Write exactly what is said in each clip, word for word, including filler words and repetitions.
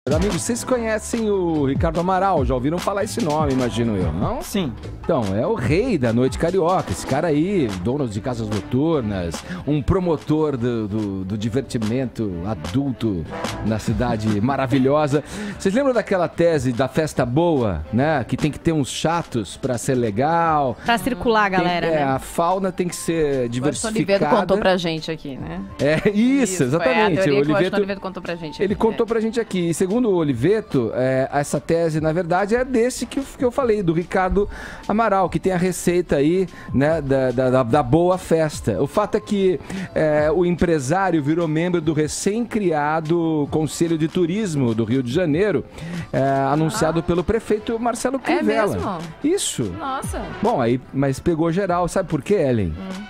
Amigos, vocês conhecem o Ricardo Amaral? Já ouviram falar esse nome, imagino eu, não? Sim. Então, é o rei da noite carioca, esse cara aí, dono de casas noturnas, um promotor do, do, do divertimento adulto na cidade maravilhosa. Vocês lembram daquela tese da festa boa, né? Que tem que ter uns chatos pra ser legal. Pra circular a galera, tem, é, né? A fauna tem que ser diversificada. O Oliveto contou pra gente aqui, né? É, isso, isso exatamente. É a teoria o Oliveto, que o Oliveto contou pra gente aqui. Ele contou pra gente aqui. E segundo o Oliveto, é, essa tese, na verdade, é desse que eu, que eu falei, do Ricardo Amaral, que tem a receita aí, né, da, da, da boa festa. O fato é que é, o empresário virou membro do recém-criado Conselho de Turismo do Rio de Janeiro, é, anunciado ah. pelo prefeito Marcelo Crivella. É mesmo? Isso. Nossa. Bom, aí, mas pegou geral. Sabe por quê, Ellen? Hum.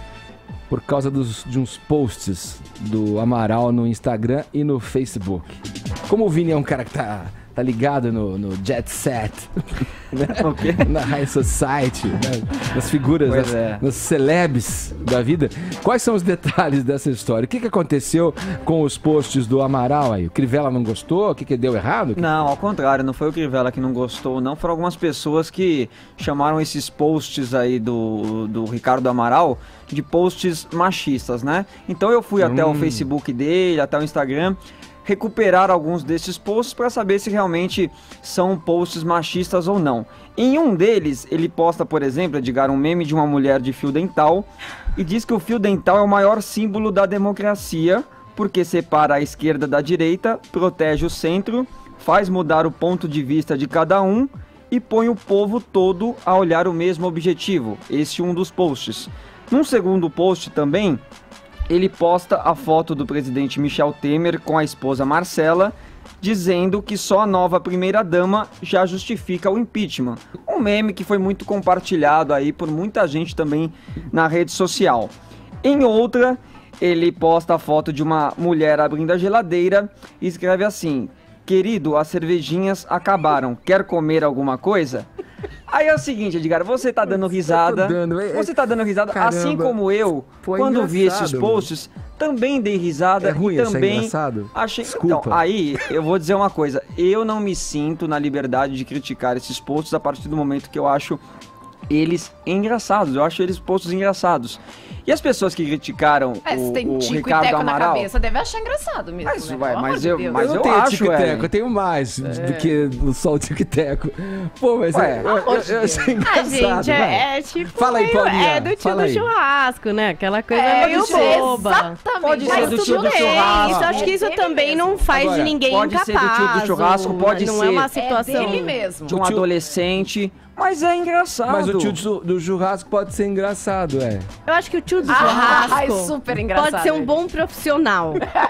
Por causa dos, de uns posts do Amaral no Instagram e no Facebook. Como o Vini é um cara que tá, tá ligado no, no jet set, né? Okay. Na high society, né? Nas figuras, nas, é. nas celebs da vida. Quais são os detalhes dessa história? O que, que aconteceu com os posts do Amaral aí? O Crivella não gostou? O que, que deu errado? Não, ao contrário, não foi o Crivella que não gostou, não. Foram algumas pessoas que chamaram esses posts aí do, do Ricardo Amaral de posts machistas, né? Então eu fui hum. até o Facebook dele, até o Instagram, recuperar alguns desses posts para saber se realmente são posts machistas ou não. Em um deles, ele posta, por exemplo, Edgar, um meme de uma mulher de fio dental e diz que o fio dental é o maior símbolo da democracia porque separa a esquerda da direita, protege o centro, faz mudar o ponto de vista de cada um e põe o povo todo a olhar o mesmo objetivo. Esse é um dos posts. Num segundo post também, ele posta a foto do presidente Michel Temer com a esposa Marcela, dizendo que só a nova primeira-dama já justifica o impeachment. Um meme que foi muito compartilhado aí por muita gente também na rede social. Em outra, ele posta a foto de uma mulher abrindo a geladeira e escreve assim: querido, as cervejinhas acabaram, quer comer alguma coisa? Aí é o seguinte, Edgar, você tá dando risada, dando, é, você tá dando risada, caramba, assim como eu, quando vi esses posts, mano. também dei risada. É ruim, e também é engraçado? Achei... Desculpa. Então, aí eu vou dizer uma coisa, eu não me sinto na liberdade de criticar esses posts a partir do momento que eu acho eles engraçados, eu acho eles posts engraçados. E as pessoas que criticaram é, o, tem o tico Ricardo e teco Amaral... na cabeça, deve achar engraçado mesmo, mas, né? vai, mas de eu, mas eu, eu, tenho acho, tico e teco, é. eu tenho mais é. do que só o tico e teco. Pô, mas Ué, eu, eu, eu achei engraçado. Ah, gente, é, é tipo... Fala aí, Paulinha. É do tio do churrasco, né? Aquela coisa é, meio boba. Exatamente. Pode mas ser do tio do churrasco. Isso, acho que isso também não faz Agora, de ninguém pode incapaz. Pode ser do tio do churrasco, pode não ser... é uma situação... É dele mesmo. De um adolescente... Mas é engraçado. Mas o tio do, do churrasco pode ser engraçado, é. Eu acho que o tio do ah, churrasco é super engraçado, pode ser um bom profissional.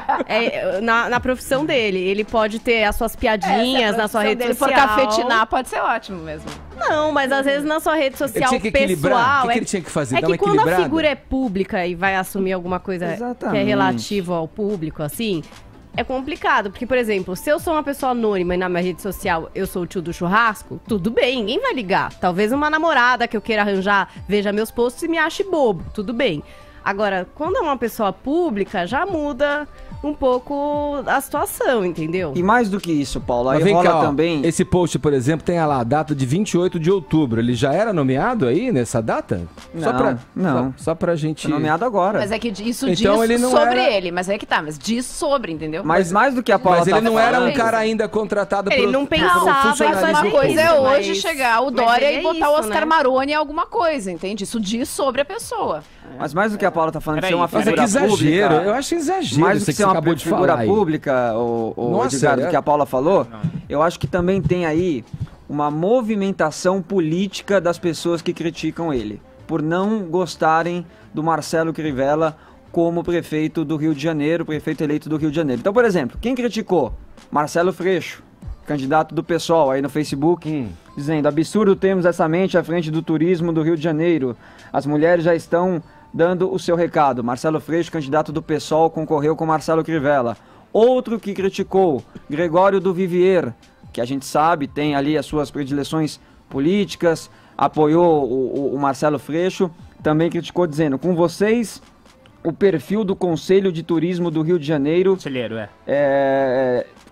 é, na, na profissão dele. Ele pode ter as suas piadinhas é, na sua rede dele social. Se for cafetinar, pode ser ótimo mesmo. Não, mas às vezes na sua rede social ele tinha que pessoal... O que, é, que ele tinha que fazer? É Dar que uma quando equilibrada? a figura é pública e vai assumir alguma coisa Exatamente. que é relativo ao público, assim... É complicado, porque, por exemplo, se eu sou uma pessoa anônima e na minha rede social eu sou o tio do churrasco, tudo bem, ninguém vai ligar. Talvez uma namorada que eu queira arranjar veja meus posts e me ache bobo, tudo bem. Agora, quando é uma pessoa pública, já muda um pouco a situação, entendeu? E mais do que isso, Paulo, aí Mas vem rola cá, ó, também... Esse post, por exemplo, tem lá a data de vinte e oito de outubro. Ele já era nomeado aí nessa data? Não, só pra, não. Só, só pra gente... Foi nomeado agora. Mas é que isso então, diz ele não sobre era... ele, mas é que tá, mas diz sobre, entendeu? Mas, mas mais do que a Paula Mas ele tá não falando, era um cara ainda contratado ele pro, não pro pensava funcionalismo em Uma fazer coisa é isso, hoje mas- chegar o mas Dória ele e é botar isso, o Oscar né? Maroni em alguma coisa, entende? Isso diz sobre a pessoa. Mas mais do que a Paula tá falando de Peraí, ser uma Mas é figura que exagero, pública... eu acho exagero Mais do isso que que ser você uma acabou de figura falar aí. pública, o, o Nossa, Edgar, é? do que a Paula falou, eu acho que também tem aí uma movimentação política das pessoas que criticam ele, por não gostarem do Marcelo Crivella como prefeito do Rio de Janeiro, prefeito eleito do Rio de Janeiro. Então, por exemplo, quem criticou? Marcelo Freixo, candidato do PSOL aí no Facebook, hum. dizendo: absurdo termos essa mente à frente do turismo do Rio de Janeiro. As mulheres já estão dando o seu recado. Marcelo Freixo, candidato do PSOL, concorreu com Marcelo Crivella. Outro que criticou, Gregório do Vivier, que a gente sabe tem ali as suas predileções políticas, apoiou o, o, o Marcelo Freixo, também criticou dizendo: com vocês, o perfil do Conselho de Turismo do Rio de Janeiro Conselheiro, é. é,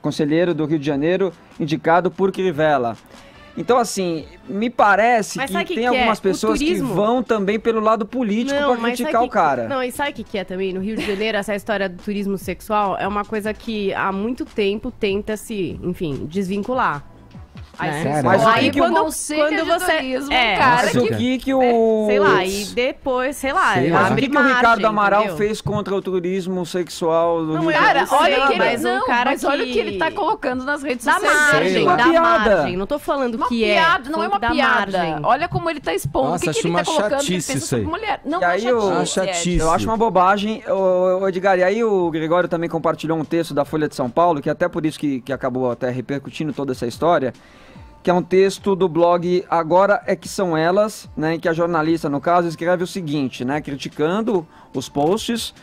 conselheiro do Rio de Janeiro, indicado por Crivella. Então, assim, me parece Mas que, sabe que tem que é? algumas O pessoas que turismo- vão também pelo lado político Não, pra mas criticar sabe o que- cara. Não, e sabe o que, que é também? No Rio de Janeiro, essa história do turismo sexual é uma coisa que há muito tempo tenta se, enfim, desvincular. Aí né? você Cara, Mas o escolhe que que o quando- conselho quando de você- turismo, é, um cara Mas o que... que que o... Sei lá, e depois, sei lá, Sei lá. Mas o abre que, que o margem, Ricardo Amaral entendeu? fez contra o turismo sexual do Não, Rio de é- Janeiro? Cara, olha sei, que ele, mas um não, cara mas olha o que- que ele tá colocando nas redes Dá sociais. Sei margem, lá. dá Uma piada. margem. Não tô falando Uma que piada, é. não é tô uma falando que dá piada. margem. Olha como ele tá expondo. Nossa, o que, que acho ele tá uma colocando que ele chatice pensa isso aí. sobre mulher. Não, E não é aí o- Uma chatice, Ed. chatice. Eu acho uma bobagem, ô, ô, Edgar, e aí o Gregório também compartilhou um texto da Folha de São Paulo, que até por isso que, que acabou até repercutindo toda essa história, que é um texto do blog Agora é que São Elas, né, em que a jornalista, no caso, escreve o seguinte, né, criticando os posts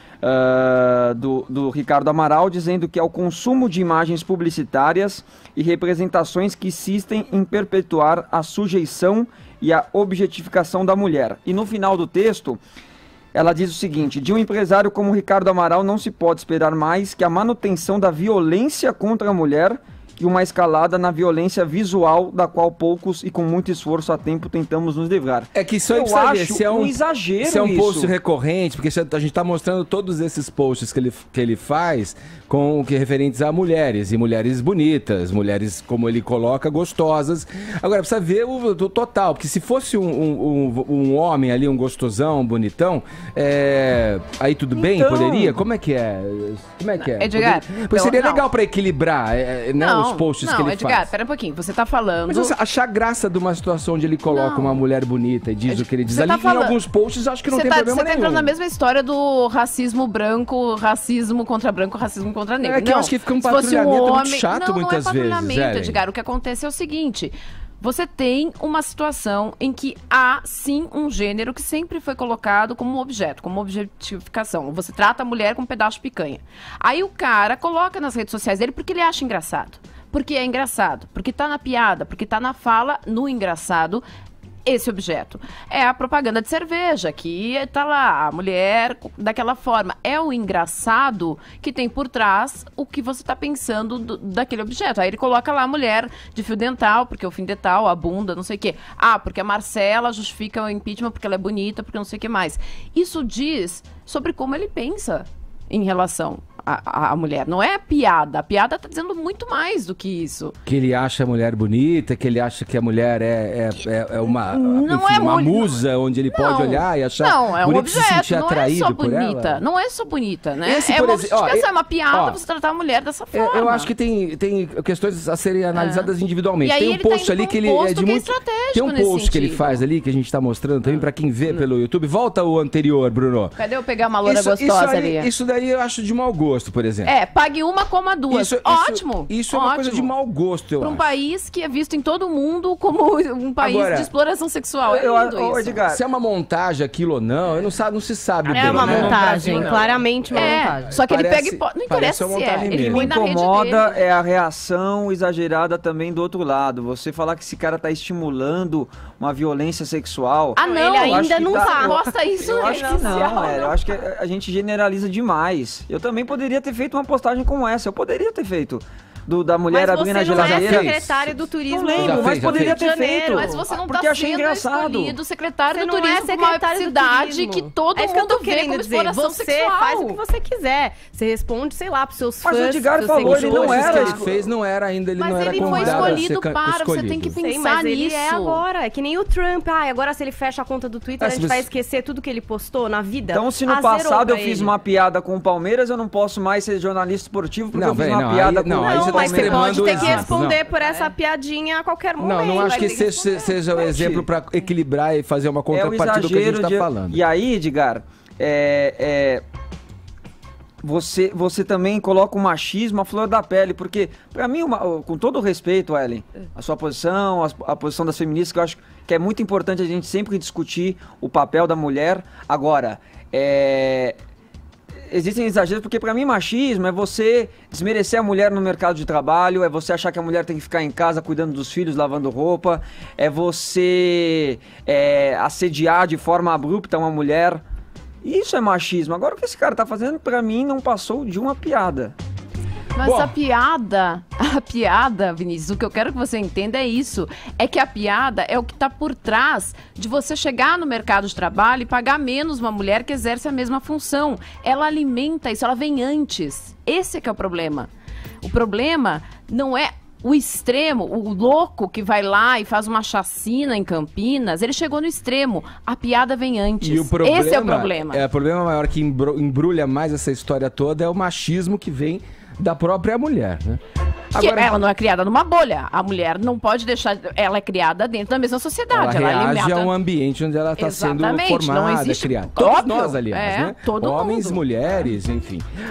uh, do, do Ricardo Amaral, dizendo que é o consumo de imagens publicitárias e representações que insistem em perpetuar a sujeição e a objetificação da mulher. E no final do texto, ela diz o seguinte: de um empresário como Ricardo Amaral não se pode esperar mais que a manutenção da violência contra a mulher e uma escalada na violência visual da qual poucos e com muito esforço a tempo tentamos nos livrar. É que isso aí Eu precisa ver acho se é um, um exagero se é um isso. post recorrente, porque se a gente tá mostrando todos esses posts que ele, que ele faz com que referentes a mulheres, e mulheres bonitas, mulheres, como ele coloca, gostosas. Agora, precisa ver o, o total, porque se fosse um, um, um, um homem ali, um gostosão, um bonitão, é, aí tudo bem, Então. poderia? Como é que é? Como é que é? Edgar, Poderia- Pois então, seria não. legal pra equilibrar, é, é, né, não, os posts não, que ele Edgar, faz. pera um pouquinho. Você tá falando... Mas assim, achar graça de uma situação onde ele coloca Não. uma mulher bonita e diz o que ele diz Você ali, tá em falando- alguns posts acho que não Você tem tá, problema você tá nenhum. entrando na mesma história do racismo branco, racismo contra branco, racismo contra negro. É que eu Não. acho que fica um Se fosse patrulhamento muito homem- chato não, muitas não é vezes, patrulhamento, Ellen. Edgar. O que acontece é o seguinte... Você tem uma situação em que há, sim, um gênero que sempre foi colocado como objeto, como objetificação. Você trata a mulher com um pedaço de picanha. Aí o cara coloca nas redes sociais dele porque ele acha engraçado. Porque é engraçado, porque tá na piada, porque tá na fala, no engraçado, esse objeto. É a propaganda de cerveja, que tá lá, a mulher daquela forma. É o engraçado que tem por trás o que você tá pensando do- daquele objeto. Aí ele coloca lá a mulher de fio dental, porque o fio dental, a bunda, não sei o quê. Ah, porque a Marcela justifica o impeachment porque ela é bonita, porque não sei o que mais. Isso diz sobre como ele pensa em relação à, à mulher. Não é a piada. A piada tá dizendo muito mais do que isso. Que ele acha a mulher bonita, que ele acha que a mulher é, é, é- é uma, Não enfim, é uma mul- musa onde ele pode Não, olhar e achar Não, é um bonito, se objeto, sentir não é atraído só por bonita. ela. Não é só bonita, né? Esse, é por uma exemplo, ó, objetificação, e- é uma piada ó, você tratar a mulher dessa Eu, forma. eu acho que tem, tem questões a serem analisadas individualmente. E aí Tem um ele tá post indo ali pra um que ele é posto de que é muito. estratégico Tem um nesse post que ele sentido. faz ali, que a gente tá mostrando também pra quem vê pelo YouTube. Volta o anterior, Bruno. Cadê eu pegar uma loura Isso, isso, gostosa aí- ali? isso daí eu acho de mau gosto, por exemplo. É, pague uma, coma duas. Isso, isso- ótimo. Isso é uma coisa de ótimo. mau gosto, eu Pra um acho. país que é visto em todo mundo como um país Agora, de exploração sexual. É Eu- lindo ô, isso. Edgar, Se é uma montagem aquilo ou não, eu não, sabe, não se sabe É bem, uma né? montagem, Brasil, não. claramente uma É, montagem. só que ele Parece- pega e pode. Não parece interessa uma se é. montagem Ele mesmo. me põe na rede incomoda dele. é a reação exagerada também do outro lado. Você falar que esse cara tá estimulando uma violência sexual. Ah, não, Ele Eu acho ainda que não tá- tá. Posta isso Eu na acho rede que não, social. velho. Eu acho que a gente generaliza demais. Eu também poderia ter feito uma postagem como essa. Eu poderia ter feito. Do, da mulher Mas abrindo a você não é geladeira. fez. secretário do turismo. Não lembro, Já mas fez, já poderia fez. ter Rio de feito. Janeiro. Mas você não porque tá achei sendo engraçado. escolhido secretário Você do não é turismo com uma secretário do publicidade turismo. que todo é isso que eu mundo tô vê querendo como dizer. exploração Você sexual. faz o que você quiser. Você responde, sei lá, pros seus Mas fãs. o Edgar pros falou, seus ele não seguidores. Os era que ele esco- fez não era ainda, ele Mas não era ele foi convidado a ser escolhido ca- para, você escolhido. tem que Sei, pensar mas ele nisso. é agora. É que nem o Trump. Ah, agora se ele fecha a conta do Twitter, Ah, a se gente você- vai esquecer tudo que ele postou na vida. Então, se no Ah, zerou passado eu pra fiz ele. uma piada com o Palmeiras, eu não posso mais ser jornalista esportivo porque Não, eu fiz véi, uma não, piada aí- com não, o aí Não, você tá mas você extremando pode o ter que exemplo, responder não. por essa piadinha a qualquer momento. Não, não acho vai que ter que esse se- seja o Gente, exemplo pra equilibrar e fazer uma É o contrapartida do que a gente exagero tá de... falando. E aí, Edgar, é, é, você, você também coloca o machismo à flor da pele, porque, pra mim, uma- com todo o respeito, Ellen, a sua posição, a, a posição das feministas, que eu acho que é muito importante a gente sempre discutir o papel da mulher. Agora, é... existem exageros, porque pra mim machismo é você desmerecer a mulher no mercado de trabalho, é você achar que a mulher tem que ficar em casa cuidando dos filhos, lavando roupa, é você é, assediar de forma abrupta uma mulher. Isso é machismo. Agora o que esse cara tá fazendo, pra mim, não passou de uma piada. Mas Bom. a piada, a piada, Vinícius, o que eu quero que você entenda é isso. É que a piada é o que está por trás de você chegar no mercado de trabalho e pagar menos uma mulher que exerce a mesma função. Ela alimenta isso, ela vem antes. Esse é que é o problema. O problema não é o extremo, o louco que vai lá e faz uma chacina em Campinas, ele chegou no extremo. A piada vem antes. E o problema, esse é o problema. É, o problema maior que embru- embrulha mais essa história toda é o machismo que vem da própria mulher, né? Que ela não é criada numa bolha. A mulher não pode deixar... Ela é criada dentro da mesma sociedade. Ela, Ela reage alimenta... ao ambiente onde ela está sendo Exatamente, não formada, existe- criada. Todos Óbvio, nós, aliás, é, né? todo Homens, mundo. mulheres, enfim.